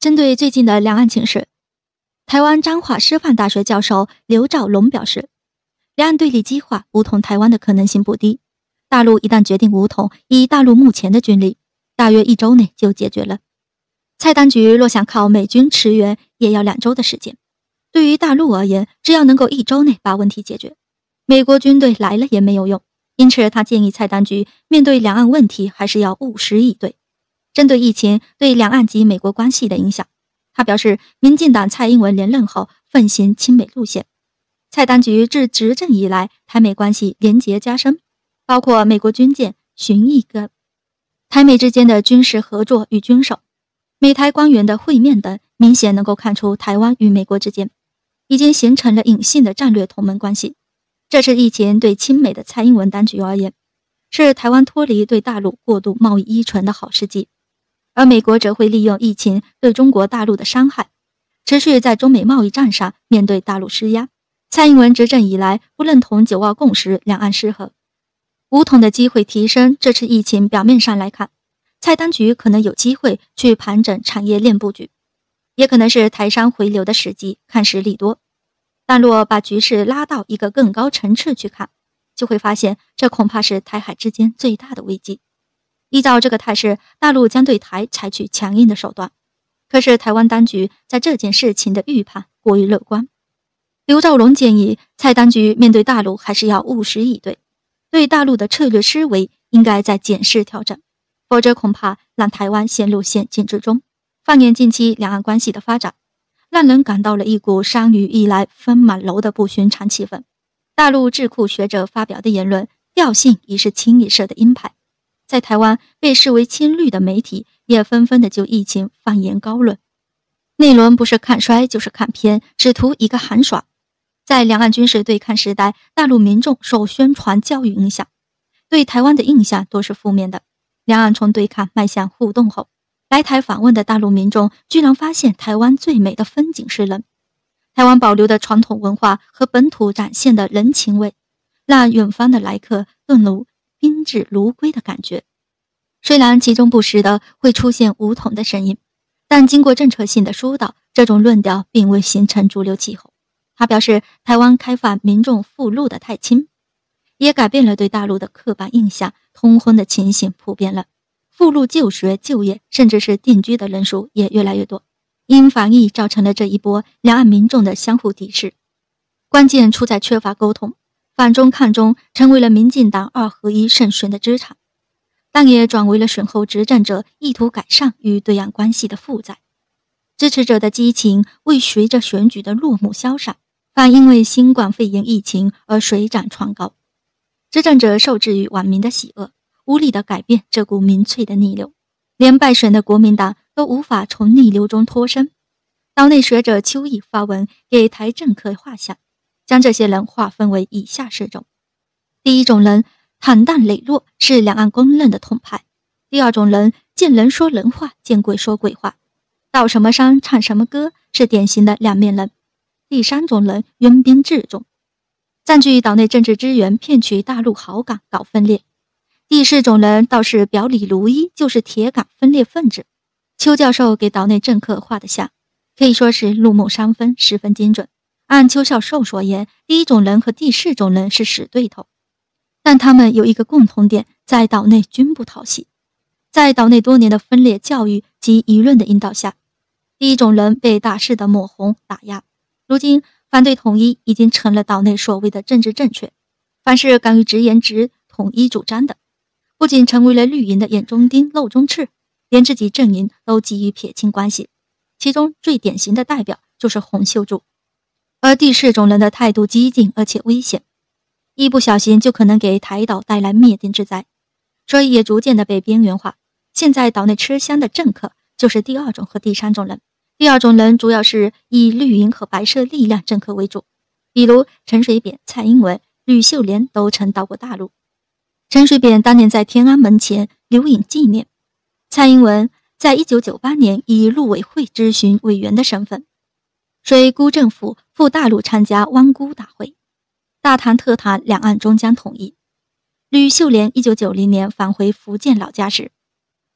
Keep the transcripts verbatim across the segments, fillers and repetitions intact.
针对最近的两岸情势，台湾彰化师范大学教授刘兆龙表示，两岸对立激化，武统台湾的可能性不低。大陆一旦决定武统，以大陆目前的军力，大约一周内就解决了。蔡当局若想靠美军驰援，也要两周的时间。对于大陆而言，只要能够一周内把问题解决，美国军队来了也没有用。因此，他建议蔡当局面对两岸问题，还是要务实以对。针对疫情对两岸及美国关系的影响，他表示，民进党蔡英文连任后奉行亲美路线，蔡当局自执政以来，台美关系连结加深，包括美国军舰、巡弋跟台美之间的军事合作与军售、美台官员的会面等，明显能够看出台湾与美国之间已经形成了隐性的战略同盟关系。这次疫情对亲美的蔡英文当局而言，是台湾脱离对大陆过度贸易依存的好时机，而美国则会利用疫情对中国大陆的伤害，持续在中美贸易战上面对大陆施压。蔡英文执政以来不认同九二共识，两岸失和，武统的机会提升。这次疫情表面上来看，蔡当局可能有机会去盘整产业链布局，也可能是台商回流的时机，看实力多。但若把局势拉到一个更高层次去看，就会发现这恐怕是台海之间最大的危机。依照这个态势，大陆将对台采取强硬的手段。可是台湾当局在这件事情的预判过于乐观。刘兆龙建议，蔡当局面对大陆还是要务实以对，对大陆的策略思维应该再检视调整，否则恐怕让台湾陷入险境之中。放眼近期两岸关系的发展，让人感到了一股山雨欲来风满楼的不寻常气氛。大陆智库学者发表的言论调性已是清一色的鹰派，在台湾被视为亲绿的媒体也纷纷的就疫情放言高论，内轮不是看衰就是看偏，只图一个寒耍。在两岸军事对抗时代，大陆民众受宣传教育影响，对台湾的印象都是负面的。两岸从对抗迈向互动后，来台访问的大陆民众居然发现台湾最美的风景是人。台湾保留的传统文化和本土展现的人情味，让远方的来客顿如宾至如归的感觉。虽然其中不时的会出现武统的声音，但经过政策性的疏导，这种论调并未形成主流气候。他表示，台湾开放民众赴陆的太轻，也改变了对大陆的刻板印象，通婚的情形普遍了，赴陆就学、就业甚至是定居的人数也越来越多。因防疫造成了这一波两岸民众的相互敌视，关键出在缺乏沟通，反中抗中成为了民进党二合一胜选的资产，但也转为了选后执政者意图改善与对岸关系的负载。支持者的激情未随着选举的落幕消散，反因为新冠肺炎疫情而水涨船高。执政者受制于网民的喜恶，无力地改变这股民粹的逆流，连败选的国民党都无法从逆流中脱身。岛内学者邱毅发文给台政客画像，将这些人划分为以下四种。第一种人，坦荡磊落，是两岸公认的统派。第二种人，见人说人话，见鬼说鬼话，到什么山唱什么歌，是典型的两面人。第三种人，拥兵自重，占据岛内政治资源，骗取大陆好感，搞分裂。第四种人倒是表里如一，就是铁杆分裂分子。邱教授给岛内政客画的像，可以说是入木三分，十分精准。按邱教授所言，第一种人和第四种人是死对头，但他们有一个共同点，在岛内均不讨喜。在岛内多年的分裂教育及舆论的引导下，第一种人被大肆的抹红打压。如今反对统一已经成了岛内所谓的政治正确，凡是敢于直言直统一主张的，不仅成为了绿营的眼中钉肉中刺，连自己阵营都急于撇清关系。其中最典型的代表就是洪秀柱。而第四种人的态度激进而且危险，一不小心就可能给台岛带来灭顶之灾，所以也逐渐的被边缘化。现在岛内吃香的政客就是第二种和第三种人。第二种人主要是以绿营和白色力量政客为主，比如陈水扁、蔡英文、吕秀莲都曾到过大陆。陈水扁当年在天安门前留影纪念，蔡英文在一九九八年以陆委会咨询委员的身份，随辜政府赴大陆参加湾辜大会，大谈特谈两岸终将统一。吕秀莲一九九零年返回福建老家时，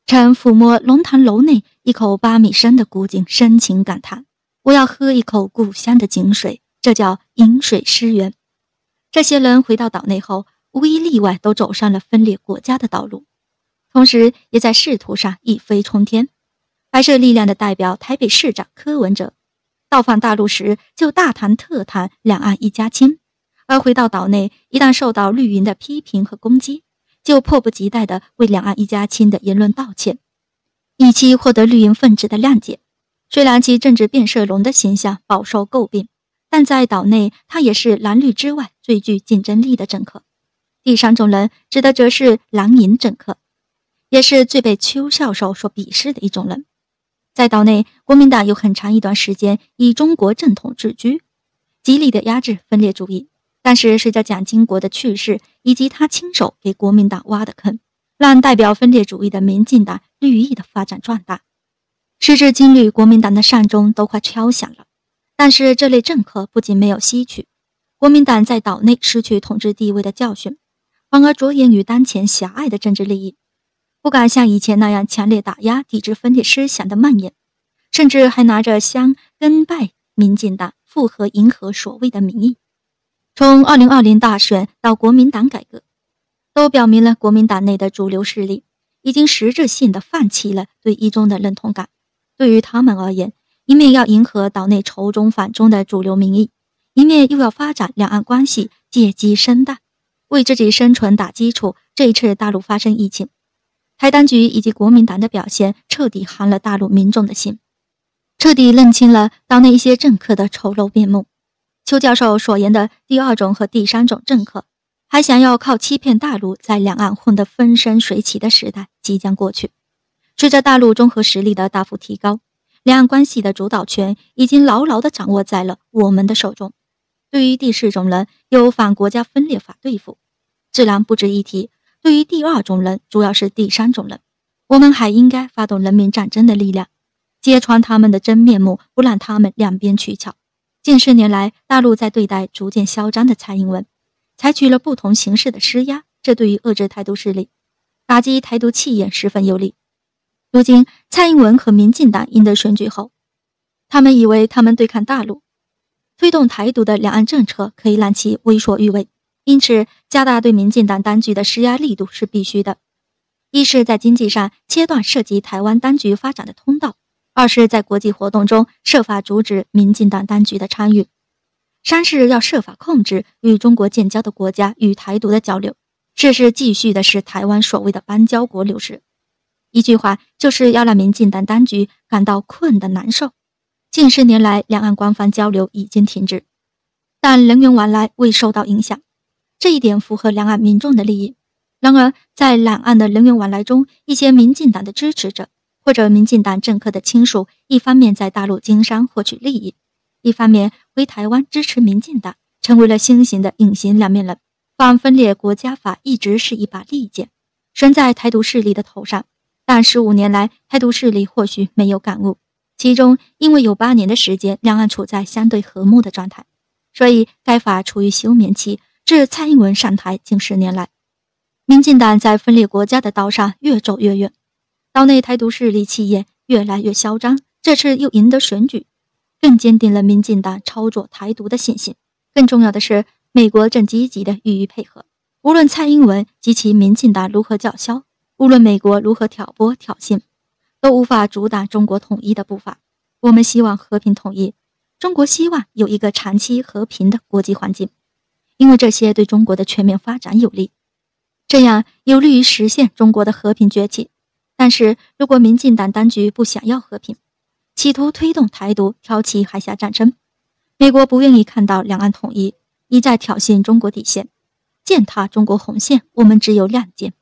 臣抚摸龙潭楼内一口八米深的古井，深情感叹：我要喝一口故乡的井水，这叫饮水思源。这些人回到岛内后，无一例外都走上了分裂国家的道路，同时也在仕途上一飞冲天。白色力量的代表台北市长柯文哲到访大陆时就大谈特谈两岸一家亲，而回到岛内一旦受到绿营的批评和攻击，就迫不及待地为两岸一家亲的言论道歉，以期获得绿营分子的谅解。虽然其政治变色龙的形象饱受诟病，但在岛内他也是蓝绿之外最具竞争力的政客。第三种人指的则是蓝营政客，也是最被邱教授所鄙视的一种人。在岛内，国民党有很长一段时间以中国正统自居，极力的压制分裂主义。但是随着蒋经国的去世，以及他亲手给国民党挖的坑，让代表分裂主义的民进党绿意的发展壮大。时至今日，国民党的善终都快敲响了。但是这类政客不仅没有吸取国民党在岛内失去统治地位的教训，反而着眼于当前狭隘的政治利益，不敢像以前那样强烈打压抵制分裂思想的蔓延，甚至还拿着香跟拜民进党附和迎合所谓的民意。从二零二零大选到国民党改革，都表明了国民党内的主流势力已经实质性地放弃了对一中的认同感。对于他们而言，一面要迎合岛内仇中反中的主流民意，一面又要发展两岸关系，借机生蛋，为自己生存打基础。这一次大陆发生疫情，台当局以及国民党的表现彻底寒了大陆民众的心，彻底认清了岛内一些政客的丑陋面目。邱教授所言的第二种和第三种政客，还想要靠欺骗大陆在两岸混得风生水起的时代即将过去。随着大陆综合实力的大幅提高，两岸关系的主导权已经牢牢地掌握在了我们的手中。对于第四种人，有反国家分裂法对付，自然不值一提。对于第二种人，主要是第三种人，我们还应该发动人民战争的力量，揭穿他们的真面目，不让他们两边取巧。近十年来，大陆在对待逐渐嚣张的蔡英文，采取了不同形式的施压，这对于遏制台独势力、打击台独气焰十分有利。如今，蔡英文和民进党赢得选举后，他们以为他们对抗大陆、推动台独的两岸政策可以让其为所欲为，因此加大对民进党当局的施压力度是必须的。一是在经济上切断涉及台湾当局发展的通道，二是在国际活动中设法阻止民进党当局的参与，三是要设法控制与中国建交的国家与台独的交流，四是继续的是台湾所谓的邦交国流失。一句话，就是要让民进党当局感到困得难受。近十年来，两岸官方交流已经停止，但人员往来未受到影响，这一点符合两岸民众的利益。然而，在两岸的人员往来中，一些民进党的支持者或者民进党政客的亲属，一方面在大陆经商获取利益，一方面回台湾支持民进党，成为了新型的隐形两面人。反分裂国家法一直是一把利剑，悬在台独势力的头上。但十五年来，台独势力或许没有感悟，其中因为有八年的时间，两岸处在相对和睦的状态，所以该法处于休眠期。至蔡英文上台近十年来，民进党在分裂国家的道上越走越远，岛内台独势力气焰越来越嚣张。这次又赢得选举，更坚定了民进党操作台独的信心。更重要的是，美国正积极的予以配合，无论蔡英文及其民进党如何叫嚣，无论美国如何挑拨挑衅，都无法阻挡中国统一的步伐。我们希望和平统一，中国希望有一个长期和平的国际环境，因为这些对中国的全面发展有利，这样有利于实现中国的和平崛起。但是如果民进党当局不想要和平，企图推动台独，挑起海峡战争，美国不愿意看到两岸统一，一再挑衅中国底线，践踏中国红线，我们只有谅解。